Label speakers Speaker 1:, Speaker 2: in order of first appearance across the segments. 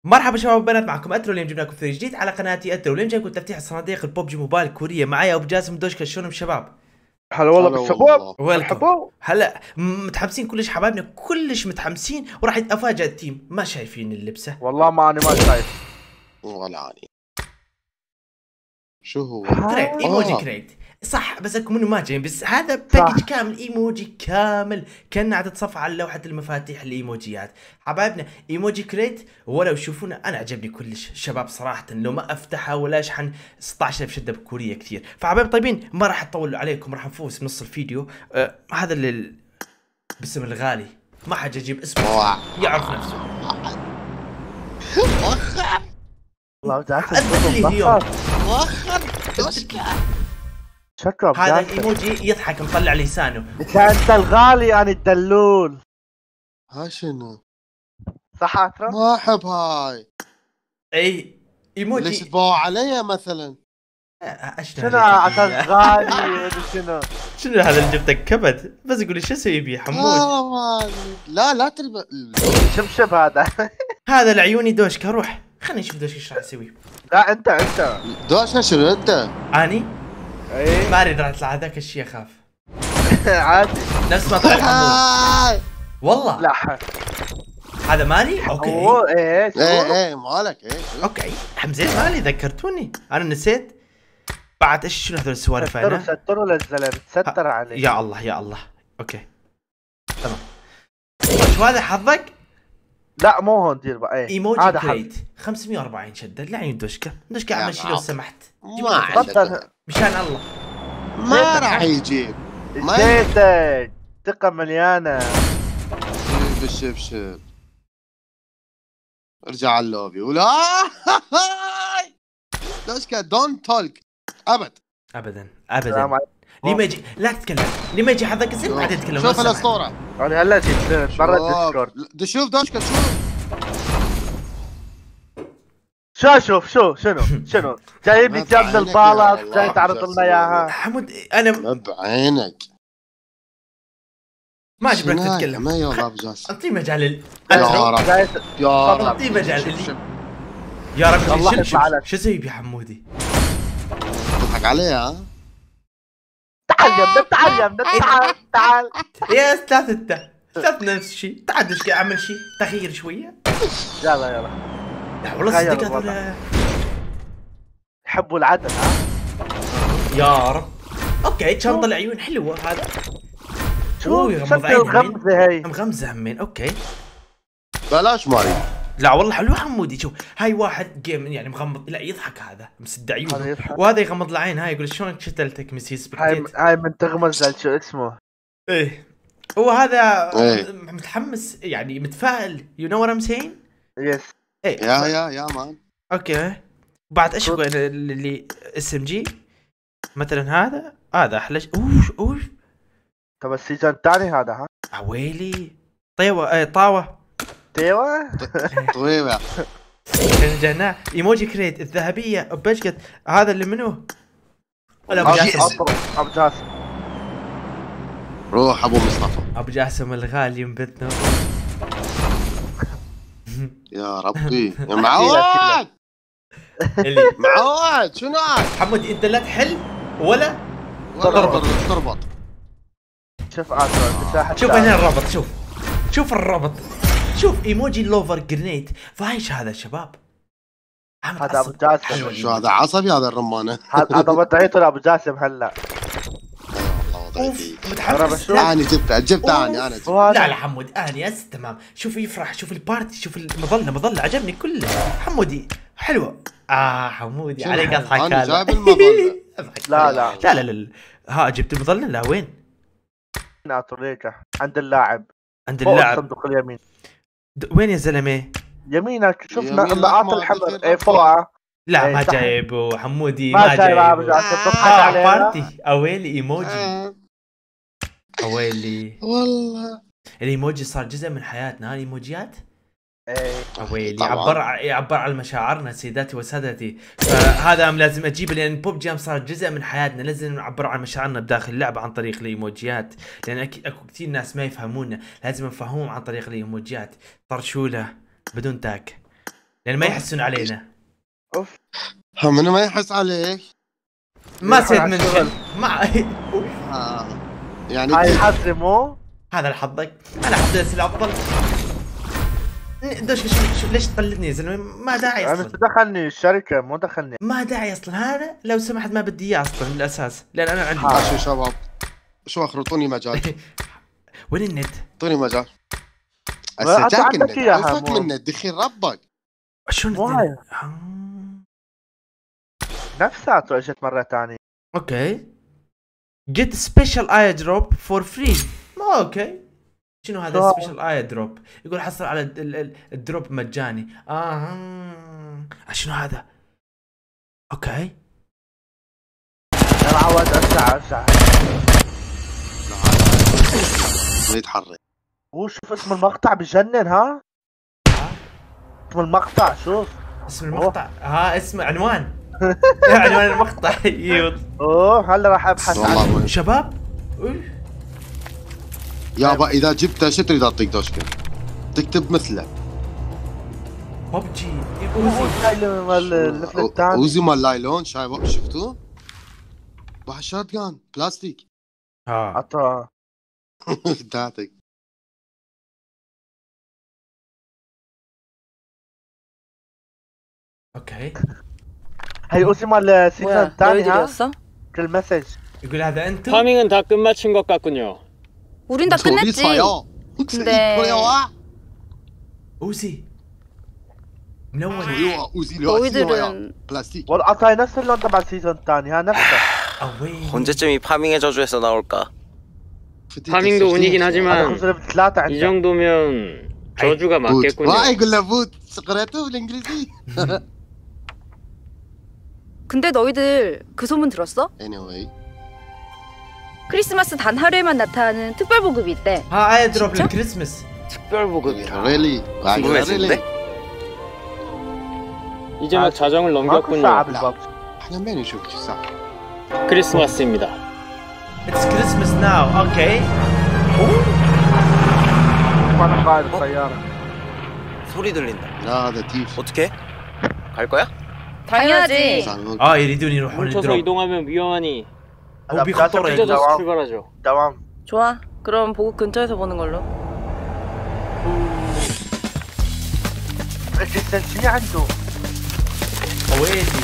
Speaker 1: مرحبا شباب وبنات، معكم اترو. اليوم جبنا لكم فيديو جديد على قناتي اترو. اليوم جايكم تفتيح الصناديق الببجي موبايل كورية. معايا ابو جاسم دوشكا. شلونكم شباب؟
Speaker 2: هلا والله بالشباب.
Speaker 1: مرحبا. هلا متحمسين كلش حبايبنا، كلش متحمسين، وراح افاجئ التيم. ما شايفين اللبسه؟
Speaker 2: والله ما انا ما شايف
Speaker 3: ولا اني. شو هو؟
Speaker 1: كريت ايموجي كريت صح، بس اكو منه ما جاي، بس هذا باكج كامل، ايموجي كامل كان عاد تصفى على لوحه المفاتيح الايموجيات. حبايبنا ايموجي كريت، ولو تشوفونه انا عجبني كلش شباب صراحه. لو ما افتحه ولا اشحن 16000 شده بكوريه كثير. فحبايب طيبين، ما راح اطول عليكم، راح نفوز بنص الفيديو. هذا اللي باسم الغالي، ما حد يجيب اسمه يعرف نفسه.
Speaker 2: والله شكرا.
Speaker 1: هذا الايموجي يضحك مطلع لسانه.
Speaker 2: انت الغالي يعني الدلول.
Speaker 3: ها شنو؟
Speaker 2: صح اترى؟
Speaker 3: ما احب هاي.
Speaker 1: اي ايموجي
Speaker 3: ليش تباوع علي مثلا؟
Speaker 2: شنو عشان غالي؟
Speaker 1: شنو هذا اللي جبتك كبد؟ بس يقول لي شو اسوي بيه حمود؟
Speaker 3: لا تلبس
Speaker 2: شبشب هذا.
Speaker 1: هذا لعيوني دوشكا. روح خلينا نشوف دوشكا ايش راح يسوي.
Speaker 2: لا انت
Speaker 3: دوشكا شنو انت؟
Speaker 1: اني؟
Speaker 2: ايه
Speaker 1: ما اريد راح اطلع هذاك الشيء، اخاف.
Speaker 2: عادي
Speaker 1: نفس ما طلع حمود والله.
Speaker 2: لا
Speaker 1: هذا مالي. اوكي
Speaker 3: ايه مالك ايه.
Speaker 1: اوكي حمزين مالي، ذكرتوني انا نسيت. بعد ايش شنو هذول السوالف؟ انا
Speaker 2: ستروا للزلمه، تستر عليه.
Speaker 1: يا الله يا الله. اوكي تمام. شو هذا حظك؟
Speaker 2: لا مو هون دير بقى. ايه
Speaker 1: ايموجي كريت 540 شده. لعين دوشكا اعمل شيء لو سمحت.
Speaker 3: ما عندك
Speaker 1: مشان الله
Speaker 3: ما راح يجيب.
Speaker 2: اديتك ثقة مليانة.
Speaker 3: بالشبشب ارجع على اللوبي ولا دوشكا دونت تولك ابدا.
Speaker 1: ليه ما يجي؟ لا تتكلم. ليه ما يجي حظك زين بعدين تتكلم؟
Speaker 3: شوف الاسطورة.
Speaker 2: انا هلا جيت برا الديسكورد.
Speaker 3: شوف دوشكا
Speaker 2: شوف شنو جايب لي جنب البالط، جاي تعرض لنا اياها
Speaker 1: حمود. انا
Speaker 3: بعينك
Speaker 1: ما اجبرك تتكلم.
Speaker 3: ما يلا ابو جاسم
Speaker 1: اعطيه مجال
Speaker 3: يا رب يا رب
Speaker 1: اعطيه مجال يا رب.
Speaker 2: الله
Speaker 1: شو اسوي يا حمودي؟
Speaker 3: تضحك علي ها؟
Speaker 2: تعال يا تعال
Speaker 1: يا استاذ انت نفس الشيء. تعال ايش اعمل شيء تغيير شويه.
Speaker 2: يلا
Speaker 1: لا والله صدق هذول
Speaker 2: يحبوا العدل. ها
Speaker 1: يا رب. اوكي شنطه العيون حلوه هذا.
Speaker 2: شو
Speaker 1: يغمض
Speaker 2: الغمزه هي؟
Speaker 1: مغمزه همين. اوكي
Speaker 3: بلاش ماري.
Speaker 1: لا والله حلوه حمودي. شوف هاي واحد جيم يعني مغمض، لا يضحك هذا مسد عيونه، وهذا يغمض العين. هاي يقول شلونك شتلتك مسيس
Speaker 2: هاي من تغمز شو اسمه.
Speaker 1: ايه هو هذا متحمس يعني متفائل. يو نو وات ام سينج.
Speaker 2: يس
Speaker 1: ايه
Speaker 3: يا مان.
Speaker 1: اوكي بعد ايش اللي اس ام جي مثلا. هذا احلى اوش.
Speaker 2: طب السيزون الثاني هذا ها
Speaker 1: عويلي طيوه. طاوه
Speaker 3: طويلة.
Speaker 1: رجعنا ايموجي كريت الذهبيه بشقت. هذا اللي منو؟
Speaker 3: ابو جاسم روح ابو مصطفى.
Speaker 1: ابو جاسم الغالي ينبتنا.
Speaker 3: يا ربي يا معود.
Speaker 1: اللي
Speaker 3: معود شنو
Speaker 1: حمود انت لا تحل ولا
Speaker 3: تربط.
Speaker 2: شوف مساحة.
Speaker 1: شوف هنا الربط. شوف الربط. شوف ايموجي لوفر جرينيد. فايش هذا الشباب؟
Speaker 2: هذا ابو جاسم.
Speaker 3: شو هذا عصبي هذا الرمانه؟
Speaker 2: هذا وضعيته لابو جاسم هلا.
Speaker 1: متحمس.
Speaker 3: انا جبت انا
Speaker 1: لا حمود اني تمام. شوف يفرح، شوف البارتي، شوف المظله عجبني كله. حمودي حلوه. حمودي عليك اضحك.
Speaker 3: انا جايب المظله.
Speaker 1: لا ها جبت المظله. لا وين؟
Speaker 2: عند اللاعب صندوق اليمين.
Speaker 1: وين يا زلمه؟
Speaker 2: يمينك. شوف النقاط الحمر. ايه فوقها.
Speaker 1: لا ما جايبه حمودي.
Speaker 2: ما جايبه.
Speaker 1: بارتي اويلي ايموجي. اويلي
Speaker 3: والله
Speaker 1: الايموجي صار جزء من حياتنا. الايموجيات
Speaker 2: ايه
Speaker 1: اويلي يعبر عن مشاعرنا سيداتي وسادتي. فهذا لازم اجيبه لان ببجي صار جزء من حياتنا. لازم نعبر عن مشاعرنا بداخل اللعبه عن طريق الايموجيات، لان اكو كثير ناس ما يفهمونا. لازم نفهمهم عن طريق الايموجيات. طرشوله بدون تاك. لان ما يحسون علينا.
Speaker 2: اوف
Speaker 3: هم انه ما يحس عليك.
Speaker 1: ما
Speaker 2: يروحون
Speaker 1: سيد
Speaker 2: على
Speaker 1: منك
Speaker 2: الشغل.
Speaker 1: ما
Speaker 3: آه. يعني
Speaker 2: هاي حظي مو.
Speaker 1: هذا حظك. انا حظي الافضل. دوش شوف ليش تقلدني يا زلمه؟ ما داعي
Speaker 2: انا
Speaker 1: اصلا.
Speaker 2: دخلني الشركة مو دخلني.
Speaker 1: ما داعي اصلا. هذا لو سمحت ما بدي اياه اصلا من الاساس، لان انا عندي
Speaker 3: ماشي شباب، شو اخر اعطوني مجال.
Speaker 1: وين النت؟
Speaker 3: اعطوني مجال.
Speaker 2: أنت
Speaker 3: هسه جاك
Speaker 2: عندك
Speaker 3: النت،
Speaker 2: إياها
Speaker 3: عوفك
Speaker 2: مو.
Speaker 3: من النت دخيل ربك.
Speaker 1: شلون
Speaker 2: مو
Speaker 1: الدنيا؟
Speaker 2: نفساته اجت مرة ثانية.
Speaker 1: اوكي. get special eye drop for free. اوكي. شنو هذا
Speaker 2: شو؟
Speaker 1: سبيشال اي دروب؟ يقول حصل على الدروب مجاني. شنو هذا؟ اوكي.
Speaker 2: انا عود ارجع.
Speaker 3: ما يتحرك.
Speaker 2: شوف اسم المقطع بجنن ها. اسم المقطع شوف.
Speaker 1: اسم المقطع اسم عنوان. عنوان المقطع.
Speaker 2: هلا راح ابحث عنه.
Speaker 3: والله وين.
Speaker 1: شباب
Speaker 3: يابا اذا جبته شو تريد اعطيك دوشكا؟ تكتب مثله.
Speaker 1: ببجي.
Speaker 2: الليفل الثاني.
Speaker 3: اوزي مال لايلون شايف شفتوه؟ واحد شات جان بلاستيك.
Speaker 2: عطا
Speaker 3: داتك.
Speaker 1: اوكي.
Speaker 2: هي اوزي مال السيزون
Speaker 4: 뭐야
Speaker 2: الثاني ها.
Speaker 4: 너희들이었어?
Speaker 2: المسج.
Speaker 1: يقول هذا انتم.
Speaker 5: 파밍은 다 끝마친 것 같군요.
Speaker 4: 우린 다 끝냈지. 근데
Speaker 1: اوزي ملون.
Speaker 3: اوزي
Speaker 4: 너희들은
Speaker 3: بلاستيك.
Speaker 2: والقطعي نفس اللون تبع السيزون الثاني ها نفسه.
Speaker 1: اوي.
Speaker 6: 언제쯤 이 파밍의 저주에서 나올까?
Speaker 5: 파밍도 운이긴
Speaker 2: هذا
Speaker 5: 하지만
Speaker 2: خسر ثلاثة
Speaker 5: 이
Speaker 2: عنده.
Speaker 5: 정도면 저주가
Speaker 3: بوت.
Speaker 5: 맞겠군요.
Speaker 3: يقول له بوت قريته بالانجليزي.
Speaker 4: 근데 너희들 그 소문 들었어?
Speaker 3: anyway
Speaker 4: 크리스마스 단 하루에만 나타나는 특별 보급이 있대.
Speaker 1: اي دروب
Speaker 4: 진짜?
Speaker 1: للكريسماس.
Speaker 6: 특별 보급이라.
Speaker 3: really
Speaker 6: 궁금해지는데?
Speaker 5: 이제 막 자정을
Speaker 2: ماكو
Speaker 5: 넘겼군요.
Speaker 2: ساعة بالببجي.
Speaker 3: احنا ما نشوف شو صار.
Speaker 5: 크리스마스입니다.
Speaker 1: اتس كريسماس ناو. اوكي.
Speaker 2: وانا قاعد بالسيارة.
Speaker 6: 소리 들린다.
Speaker 3: لا هذا تيف.
Speaker 6: 어떻게? 갈 거야?
Speaker 4: 당연하지.
Speaker 1: يريدون يروحون
Speaker 5: 뭉쳐서
Speaker 1: الدروب.
Speaker 5: 이동하면 위험하니
Speaker 1: هو بخطر.
Speaker 5: 찢어져서 출발하죠.
Speaker 2: دوام.
Speaker 4: 좋아. 그럼 보급 근처에서 보는 걸로.
Speaker 2: الجنسية عنده.
Speaker 1: ويلي.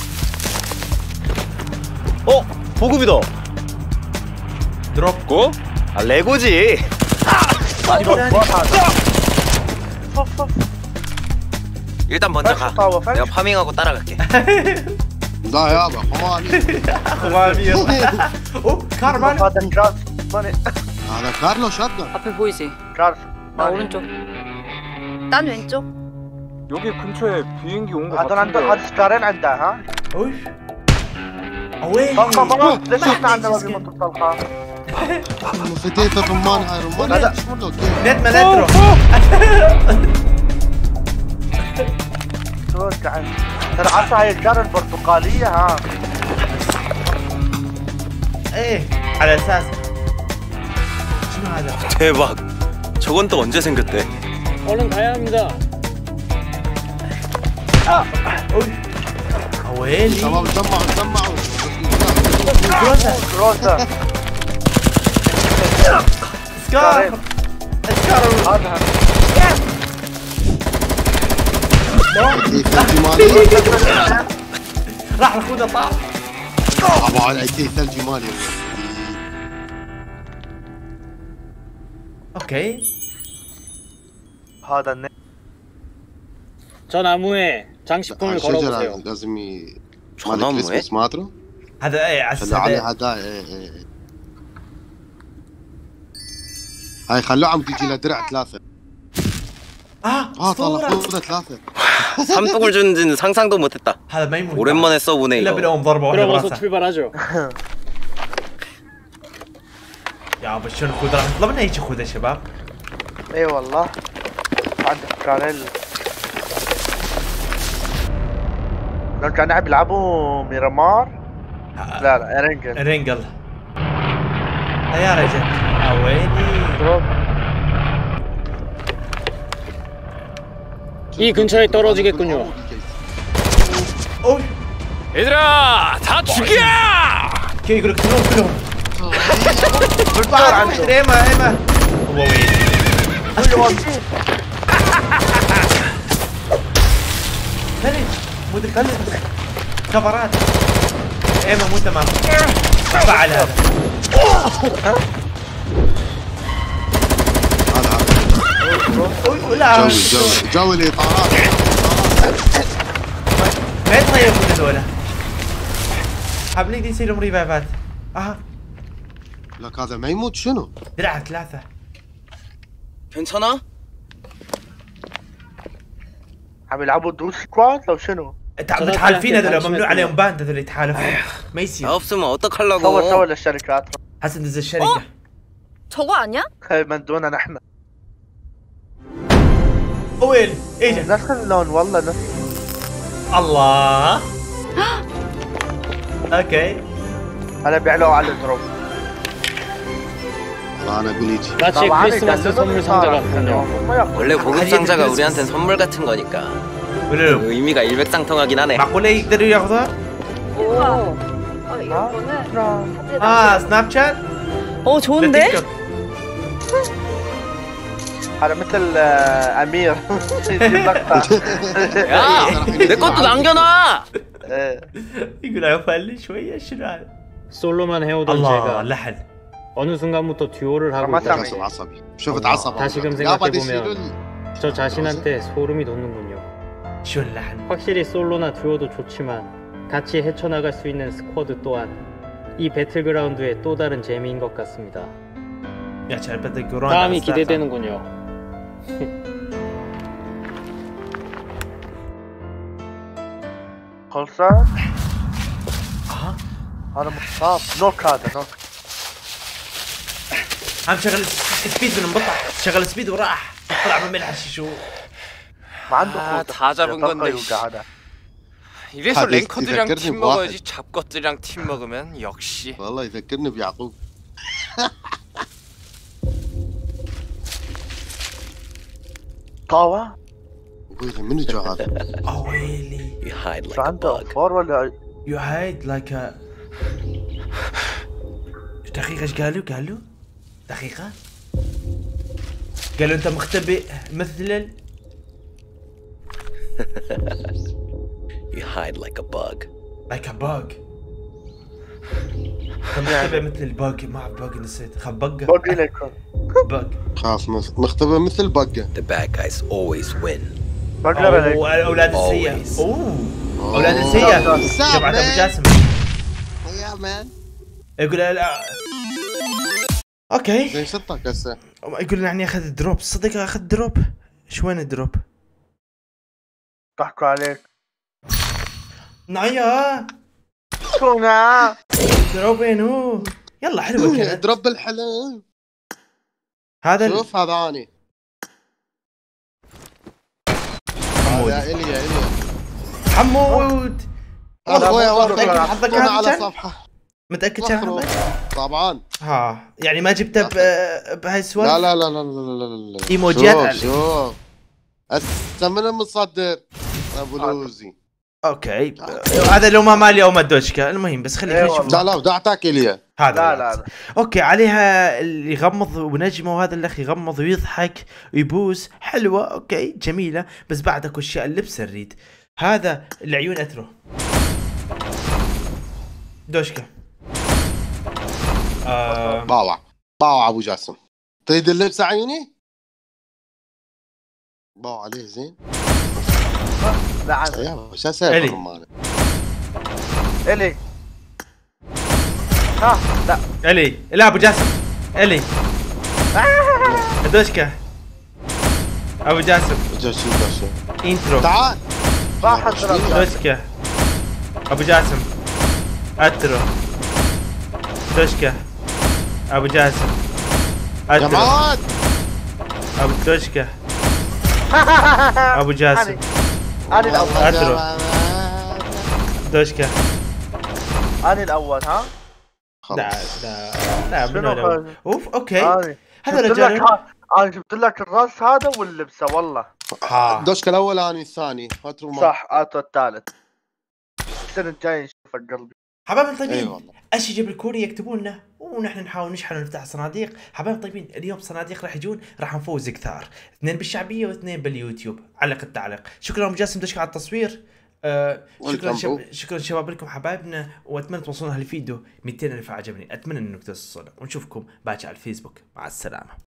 Speaker 6: 보급이다.
Speaker 1: دروب.
Speaker 6: 고? 아 레고지. 일단 먼저 가. 내가 파밍하고 따라갈게.
Speaker 3: لا يابا حماني.
Speaker 1: كاربان.
Speaker 2: هذا كراس.
Speaker 3: هذا كارلو شاتجان.
Speaker 4: 앞에 보이지?
Speaker 2: كراس.
Speaker 4: 나 오른쪽. 난 왼쪽.
Speaker 5: 여기 근처에 비행기 온 것
Speaker 2: هذا عنده
Speaker 5: 같은데.
Speaker 2: هذا سكارين عنده ها.
Speaker 1: ويلي.
Speaker 2: طلقة مرة. ليش احنا عندنا ما بيموت الطلقة؟
Speaker 3: فتيت الرمان هاي رمان.
Speaker 2: هذا-
Speaker 3: شو له
Speaker 1: نت ما ندرو.
Speaker 2: شو تعال. ترى عصا هي الجار البرتقالية ها.
Speaker 1: ايه على اساس شنو هذا؟
Speaker 6: 대박. 저건 또 언제 생겼대?
Speaker 5: 얼른 가야 합니다.
Speaker 1: ويلي.
Speaker 3: شباب جمعوا
Speaker 2: كروسة.
Speaker 1: سكار. سكار.
Speaker 2: هذا
Speaker 3: كيف الجمالي.
Speaker 1: راح ناخذها طار.
Speaker 3: ابو على كيف الجمالي.
Speaker 1: اوكي.
Speaker 2: هذا النت.
Speaker 5: 저 나무에 장식품을 걸어보세요.
Speaker 3: الشجرة لازم
Speaker 6: 저 나무에?
Speaker 3: ما ادري.
Speaker 1: هذا ايه على
Speaker 3: هذا عليه
Speaker 1: السعودية.
Speaker 3: هذا ايه. هاي خلوه عم تجي له درع ثلاثة. طلع
Speaker 1: اسطورة.
Speaker 3: خوذة ثلاثة.
Speaker 6: 삼뚝을 주는지는 상상도 못했다.
Speaker 1: هذا ما يموت.
Speaker 6: 오랜만에 써보네
Speaker 1: الا
Speaker 6: 이거.
Speaker 1: بالأم ضربة واحدة
Speaker 5: 그럼 어서
Speaker 1: براسه.
Speaker 5: 출발하죠.
Speaker 1: يا ابو شلون خوذة؟ راح نطلب لنا هيك خوذة شباب.
Speaker 2: اي والله. عندك سكارين. نرجع نلعب يلعبوا ميرامار. لا ارنجل.
Speaker 1: رينجل. يا رجل. ويلي.
Speaker 2: دروب.
Speaker 5: 이 근처에 떨어지겠군요.
Speaker 1: اوي
Speaker 7: 얘들아 다 죽여!
Speaker 1: كي يقول لك كلهم
Speaker 2: بالبحر عنده
Speaker 1: ايما هو وين؟
Speaker 2: كله واقفين.
Speaker 1: خلي مو خلي كفرات ايما مو تمام فعل هذا لا
Speaker 3: جو الاطارات
Speaker 1: ما يطيبون هذولا حابلين يصير لهم ريفايفات
Speaker 3: لك هذا ما يموت شنو؟
Speaker 1: درع 3
Speaker 6: 괜찮아?
Speaker 2: عم يلعبوا دروس سكواد لو شنو؟
Speaker 1: متحالفين هذول ممنوع عليهم باند هذول يتحالفوا ما
Speaker 6: 나
Speaker 1: يصير
Speaker 6: 없으면
Speaker 2: سوى
Speaker 6: 어떡하려고?
Speaker 2: للشركات
Speaker 1: حسن دز الشركة
Speaker 4: 저거 아니야?
Speaker 2: من دوننا نحن.
Speaker 1: وين؟ اجا
Speaker 2: نفس اللون والله نفس.
Speaker 1: الله اوكي
Speaker 2: هلا بيعلقوا على الدروب.
Speaker 3: والله انا اقول يجي
Speaker 5: 마치 크리스마스 선물 상자 같군요.
Speaker 6: 원래 보급 상자가 우리한텐 선물 같은 거니까
Speaker 1: ولو
Speaker 6: 의미가 일맥상통하긴 하네.
Speaker 1: معقولة يقدروا ياخذوها؟
Speaker 4: 우와. 이거는
Speaker 1: سناب شات؟
Speaker 4: 좋은데?
Speaker 1: تيك توك.
Speaker 2: هذا مثل امير يجيب لقطة.
Speaker 6: 야! 내 것도 남겨놔!
Speaker 2: إيه.
Speaker 1: يقول عفوا شوية شنو هذا؟
Speaker 5: 솔로만 해오던
Speaker 1: الله
Speaker 5: 제가
Speaker 1: لحن
Speaker 5: 어느 순간부터 듀오를 하고
Speaker 2: ما
Speaker 5: 있다가
Speaker 2: تعمل.
Speaker 3: عصبي شفت عصبي
Speaker 5: 다시금
Speaker 3: يابا
Speaker 5: 생각해보면
Speaker 3: ديشيلون
Speaker 5: 저 자신한테 소름이 돋는군요.
Speaker 1: شو اللحن؟
Speaker 5: 확실히 솔로나 듀오도 좋지만 같이 헤쳐나갈 수 있는 스쿼드 또한 이 배틀그라운드의 또 다른 재미인 것 같습니다.
Speaker 1: يا شباب بدك كورونا
Speaker 5: 다음이 기대되는군요.
Speaker 2: خلصان؟ هذا مصاب نوك هذا نوك.
Speaker 1: عم شغل سبيد من انبطح شغل سبيد وراح طلع من ملح شو
Speaker 2: ما عنده
Speaker 7: 아,
Speaker 2: قوة.
Speaker 7: 다 잡은 건데.
Speaker 2: يوقع هذا.
Speaker 7: 이래서
Speaker 3: 아,
Speaker 7: 랭커들이랑
Speaker 3: 이 새끼들이
Speaker 7: 팀
Speaker 3: 뭐
Speaker 7: 먹어야지 잡것들이랑 팀 먹으면 역시
Speaker 3: والله يذكرني بيعقوب
Speaker 2: طاوة؟
Speaker 3: ويلي من جو هذا؟
Speaker 1: ويلي
Speaker 6: You hide like
Speaker 2: شو
Speaker 6: a
Speaker 2: عنده؟
Speaker 6: bug.
Speaker 2: فور ولا
Speaker 1: يو هايد لايك دقيقة ايش قالوا؟ دقيقة قالوا انت مختبئ مثل
Speaker 6: You hide like a bug.
Speaker 1: لايك باج مختبئ مثل الباج ما اعرف باج نسيت خب بقة
Speaker 2: باقي لكم.
Speaker 1: باج
Speaker 3: خاف مختبئ مثل بقه
Speaker 6: The bad guys always win.
Speaker 2: بقدر عليك.
Speaker 1: اولاد السيئة
Speaker 6: Always.
Speaker 1: اولاد السيئة جماعة ابو جاسم
Speaker 3: يا مان
Speaker 1: يقول لا اوكي
Speaker 3: زين شطك هسه
Speaker 1: يقول يعني اخذ دروب صدق اخذ دروب شو وين الدروب؟
Speaker 2: ضحكوا عليك.
Speaker 1: نعيا
Speaker 2: شونا
Speaker 1: دروب وين هو؟ يلا حلوة كانت
Speaker 3: دروب الحلم
Speaker 1: هذا
Speaker 3: شوف هذا اني
Speaker 1: حمود
Speaker 3: يا الي يا الي
Speaker 1: حمود
Speaker 3: اخويا
Speaker 1: متأكد حظك هذا
Speaker 3: على
Speaker 1: كان؟
Speaker 3: صفحه
Speaker 1: متأكد كان حظك؟
Speaker 3: طبعا
Speaker 1: يعني ما جبته بهاي السوالف؟
Speaker 3: لا لا لا لا لا لا لا
Speaker 1: إيموجيات
Speaker 3: شوف هسه من المصدر ابو لوزي
Speaker 1: اوكي هذا لو ما مالي او ما دوشكا المهم بس خليك نشوف
Speaker 3: لا لا بدي اعطاك اليا
Speaker 1: هذا
Speaker 2: لا لا لا.
Speaker 1: اوكي عليها اللي يغمض ونجمه وهذا الاخ يغمض ويضحك ويبوس حلوه اوكي جميله بس بعد اكو اشياء اللبس الريد هذا العيون اترو دوشكا
Speaker 3: باوع ابو جاسم تريد اللبس عيوني باوع عليه زين
Speaker 2: لا
Speaker 3: يا شو اسوي
Speaker 1: إلي.
Speaker 2: الي. ها لا
Speaker 1: الي لا ابو جاسم الي دوشكا ابو جاسم
Speaker 3: جاسم
Speaker 1: انترو
Speaker 3: تعال
Speaker 2: راح اضرب.
Speaker 1: دوشكا ابو جاسم اترو دوشكا ابو جاسم اترو
Speaker 3: جماد
Speaker 1: ابو دوشكا ابو جاسم
Speaker 2: انا الاول.
Speaker 1: اترو دوشكا
Speaker 2: انا الاول ها.
Speaker 1: لا لا
Speaker 2: شنو
Speaker 1: منو
Speaker 2: خالد؟
Speaker 1: اوف اوكي
Speaker 2: انا
Speaker 1: هذا
Speaker 2: جبت
Speaker 1: رجال
Speaker 2: لك انا جبت لك الراس هذا واللبسه والله.
Speaker 3: دوشكا الاولاني الثاني هاتوا
Speaker 2: صح هاتوا الثالث. السنه الجايه نشوفك قلبي.
Speaker 1: حبايبنا طيبين،
Speaker 3: اي والله.
Speaker 1: اشجع بالكوري يكتبوا لنا ونحن نحاول نشحن ونفتح صناديق. حبايبنا طيبين، اليوم صناديق راح يجون، راح نفوز كثار، 2 بالشعبيه و2 باليوتيوب. علق التعليق. شكرا مجاسم دوشكا على التصوير. شكرا شباب لكم حبايبنا، واتمنى توصلون هالفيديو 200,000 عجبني، اتمنى انكم توصلوا، ونشوفكم باكر على الفيسبوك. مع السلامه.